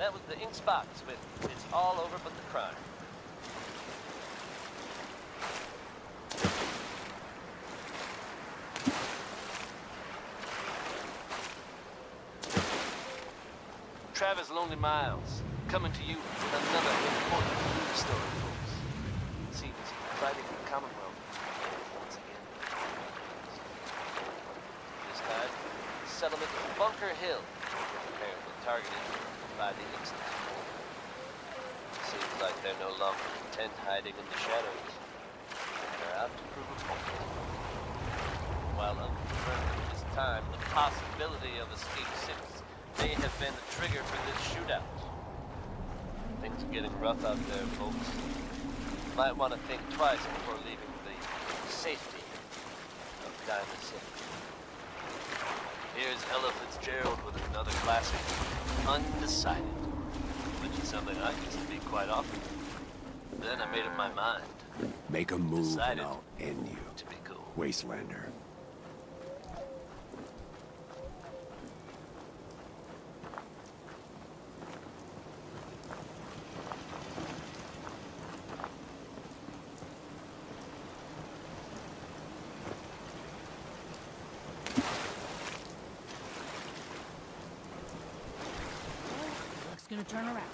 That was the Ink's box with "It's all over but the crime." Travis Lonely Miles, coming to you with another important news story, folks. It seems fighting the Commonwealth once again. This time, the settlement of Bunker Hill, apparently targeted by the Inks. Seems like they're no longer content hiding in the shadows. They're out to prove a point. While unconfirmed at this time, the possibility of escape ships may have been the trigger for this shootout. Things are getting rough out there, folks. Might want to think twice before leaving the safety of Diamond City. Here's Ella Fitzgerald with another classic, Undecided, which is something I used to be quite often. Then I made up my mind. Make a move Decided and I'll end you, to be cool. Wastelander. Gonna turn around.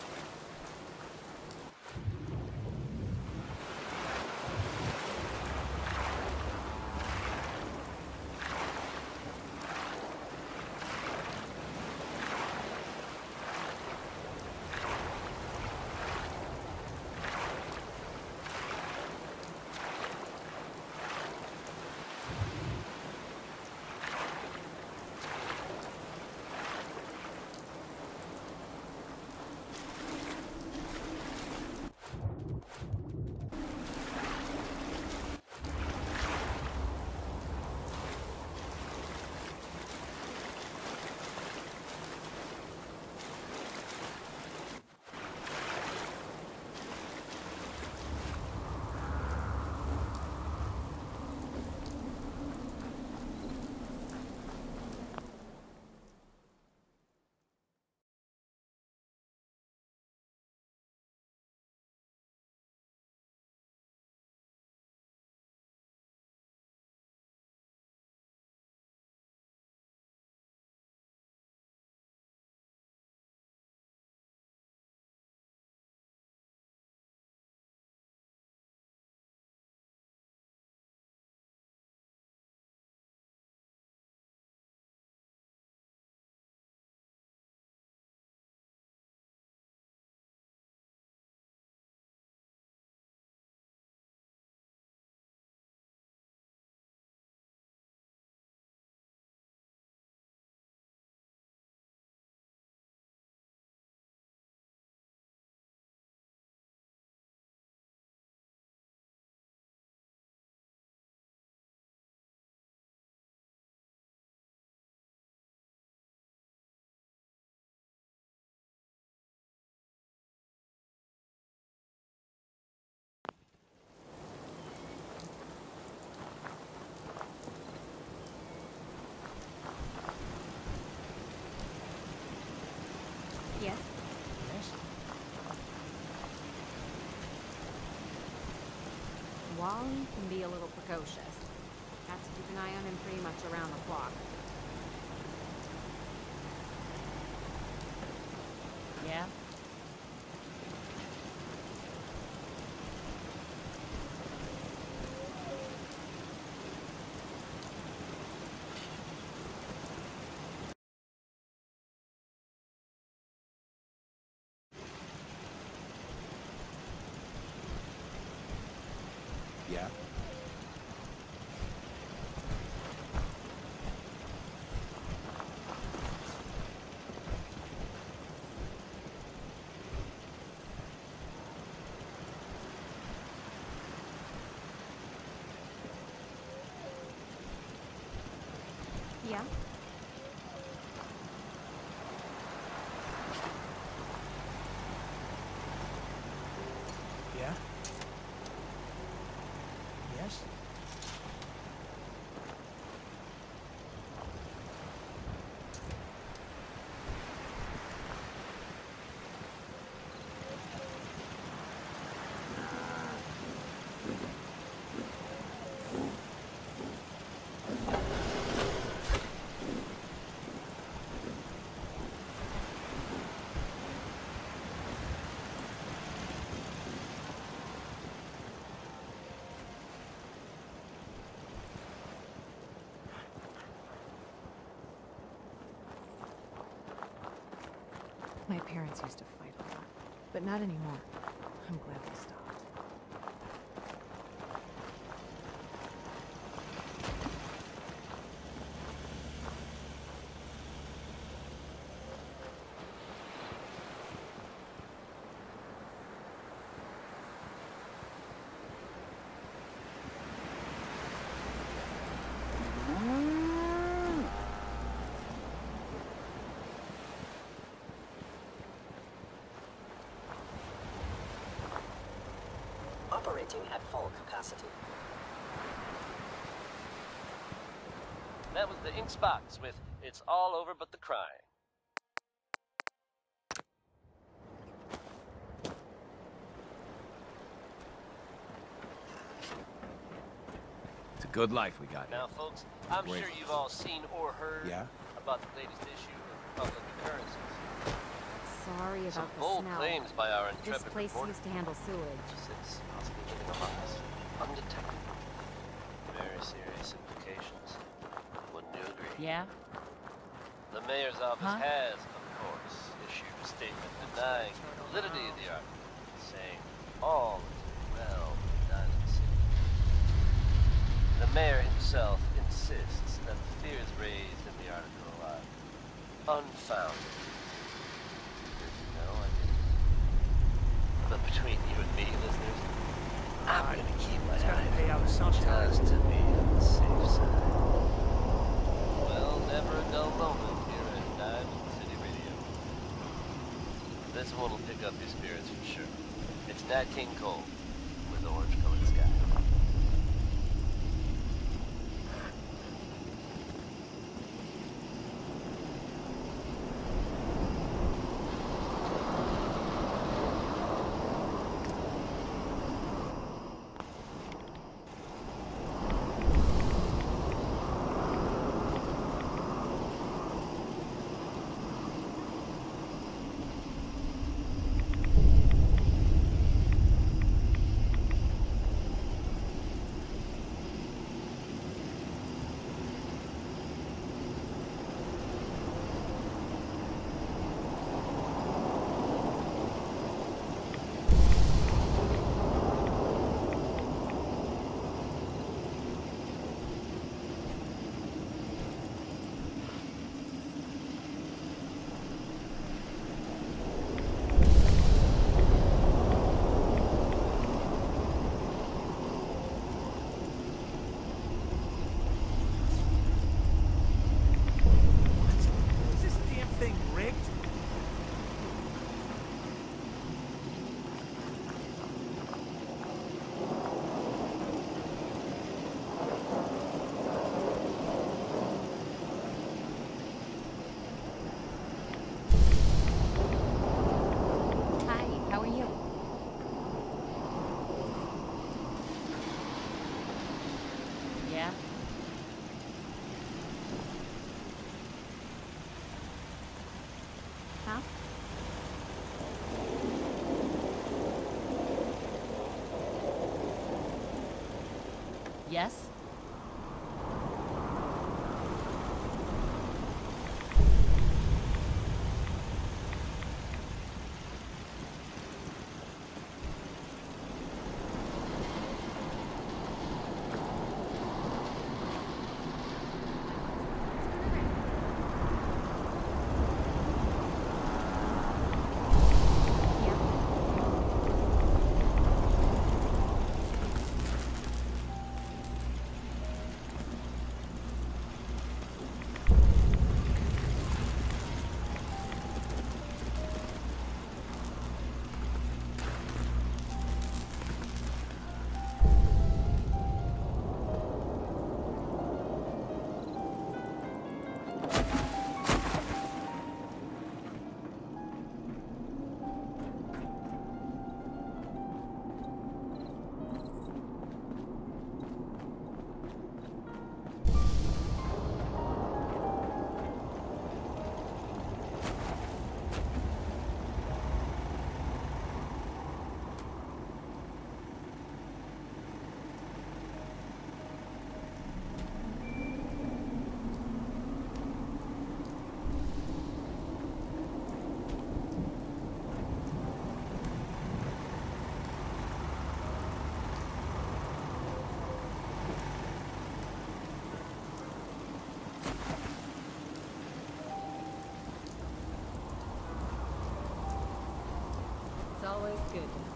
Yes? Yes? Wally can be a little precocious. Have to keep an eye on him pretty much around the clock. Yeah? Yeah? Yeah? Yeah? Yes? My parents used to fight a lot, but not anymore. I'm glad they stopped. Operating at full capacity. That was the Inks box with "It's all over but the crying." It's a good life we got Now, here. folks, I'm Great. sure you've all seen or heard Yeah? about the latest issue of Public Occurrences. Sorry Some about the bold smell. claims by our This intrepid place reporter. used to handle sewage. Since possibly living among us, undetected. Very serious implications. Wouldn't you agree? Yeah? The mayor's office Huh? has, of course, issued a statement denying the validity of the article, saying all is well with Diamond City. The mayor himself insists that the fears raised in the article are unfounded. No, I didn't. But between you and me, listeners, I'm gonna keep my eye out on it sometime. just to be on the safe side. Well, never a dull moment here at Diamond City Radio. This one will pick up your spirits for sure. It's Nat King Cole with Orange Colored Sky. Is this damn thing rigged? Hi, how are you? Yeah? Huh? Yes? Yeah. Good.